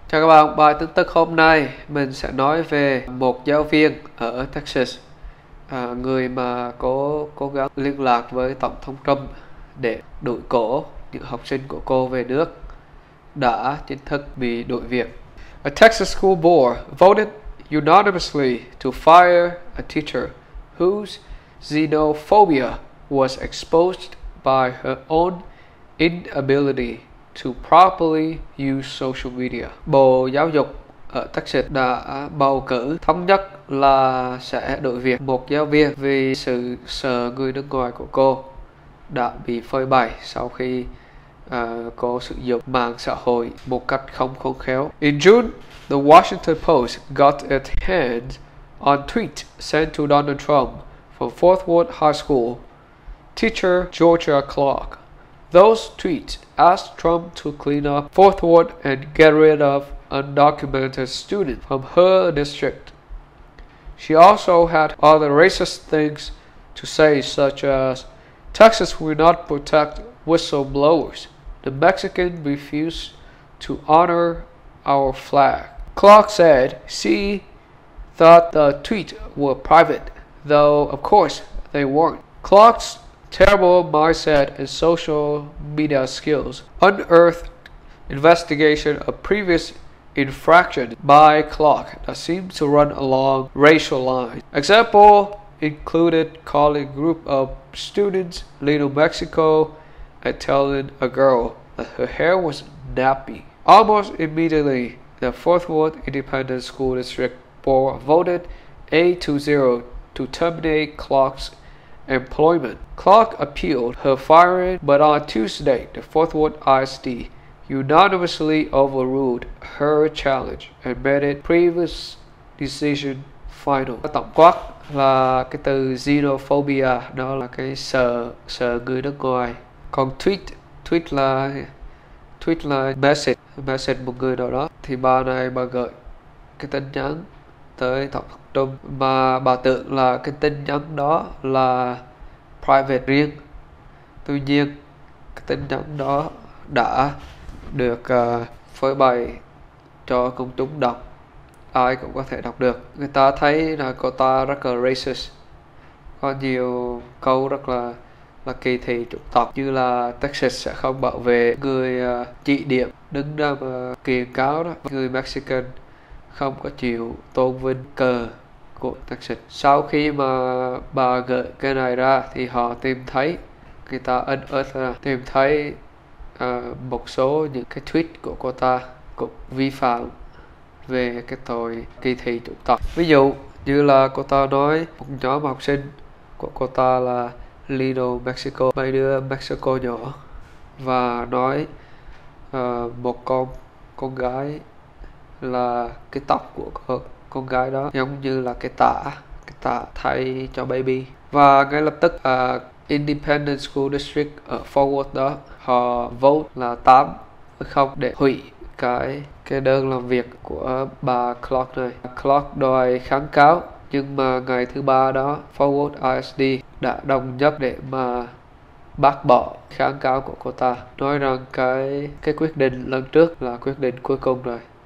Chào các bạn, bài tin tức hôm nay mình sẽ nói về một giáo viên ở Texas, người mà cố gắng liên lạc với Tổng thống Trump để đuổi cổ những học sinh của cô về nước, đã chính thức bị đuổi việc. A Texas school board voted unanimously to fire a teacher whose xenophobia was exposed by her own inability to properly use social media. Bộ Giáo dục ở Texas đã bầu cử thống nhất là sẽ đuổi việc một giáo viên vì sự sợ người nước ngoài của cô đã bị phơi bày sau khi cô sử dụng mạng xã hội một cách không khôn khéo. In June, the Washington Post got its hands on tweet sent to Donald Trump from Fort Worth High School teacher Georgia Clark. Those tweets asked Trump to clean up Fort Worth and get rid of undocumented students from her district. She also had other racist things to say, such as, Texas will not protect whistleblowers. The Mexican refused to honor our flag. Clark said she thought the tweets were private, though of course they weren't. Clark's terrible mindset and social media skills unearthed investigation of previous infractions by Clark that seemed to run along racial lines. Example included calling a group of students Little Mexico and telling a girl that her hair was nappy. Almost immediately, the Fort Worth Independent School District Board voted 8-0 to terminate Clark's employment. Clark appealed her firing, but on Tuesday, the Fort Worth ISD unanimously overruled her challenge and made its previous decision final. Tổng quát là cái từ xenophobia, đó là cái sợ người nước ngoài. Còn tweet là message một người nào đó. Thì bà này bà gửi cái tin nhắn tới Tổng thống Trump mà bà tưởng là cái tin nhắn đó là private riêng. Tuy nhiên cái tin nhắn đó đã được phơi bày cho công chúng đọc, ai cũng có thể đọc được. Người ta thấy là cô ta rất là racist, có nhiều câu rất là kỳ thị chủng tộc, như là Texas sẽ không bảo vệ người chỉ điểm đứng ra mà kiện cáo đó, người Mexican không có chịu tôn vinh cờ của Texas. Sau khi mà bà gửi cái này ra thì họ tìm thấy, người ta unearth ra, tìm thấy một số những cái tweet của cô ta cũng vi phạm về cái tội kỳ thị chủng tộc. Ví dụ như là cô ta nói một nhóm học sinh của cô ta là Little Mexico, mấy đứa Mexico nhỏ, và nói một con gái là cái tóc của con gái đó giống như là cái tả thay cho baby. Và ngay lập tức Independent School District ở Fort Worth đó, họ vote là 8-0 để hủy cái đơn làm việc của bà Clark này. Clark đòi kháng cáo, nhưng mà ngày thứ ba đó Fort Worth ISD đã đồng nhất để mà bác bỏ kháng cáo của cô ta, nói rằng cái quyết định lần trước là quyết định cuối cùng rồi.